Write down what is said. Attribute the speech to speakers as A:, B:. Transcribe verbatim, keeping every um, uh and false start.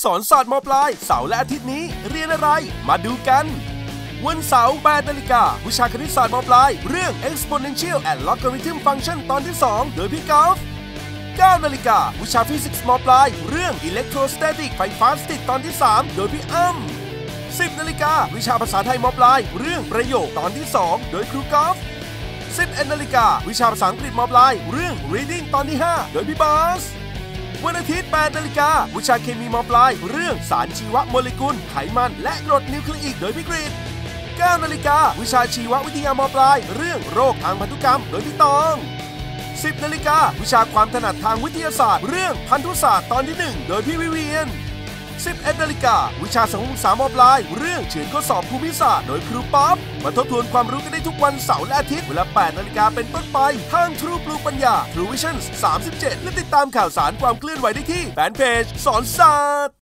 A: สอนศาสตร์ม.ปลายเสาร์และอาทิตย์นี้เรียนอะไรมาดูกันวันเสาร์แปดนาฬิกาวิชาคณิตศาสตร์ม.ปลายเรื่อง exponential and logarithm function ตอนที่สองโดยพี่กอล์ฟเก้านาฬิกาวิชาฟิสิกส์ม.ปลายเรื่อง electrostatic ไฟฟ้าสถิตตอนที่สามโดยพี่อ้ำสิบนาฬิกาวิชาภาษาไทยม.ปลายเรื่องประโยคตอนที่สองโดยครูกอล์ฟสิบเอ็ดนาฬิกาวิชาภาษาอังกฤษม.ปลายเรื่อง reading ตอนที่ห้าโดยพี่บาสวันอาทิตย์แปดนาฬิกาวิชาเคมีม.ปลายเรื่องสารชีวโมเลกุลไขมันและกรดนิวคลีอิกโดยพี่กฤษเก้านาฬิกาวิชาชีววิทยาม.ปลายเรื่องโรคทางพันธุกรรมโดยพี่ตองสิบนาฬิกาวิชาความถนัดทางวิทยาศาสตร์เรื่องพันธุศาสตร์ตอนที่หนึ่งโดยพี่วิเวียนสิบเอ็ดนาฬิกาวิชาสังคมศึกษาม.ปลายเรื่องเฉือนข้อสอบภูมิศาสตร์โดยครูป๊อปมาทบทวนความรู้กันได้ทุกวันเสาร์และอาทิตย์เวลาแปดนาฬิกาเป็นต้นไปทาง True Blue ปัญญา True Vision สามสิบเจ็ดและติดตามข่าวสารความเคลื่อนไหวได้ที่แฟนเพจสอนศาสตร์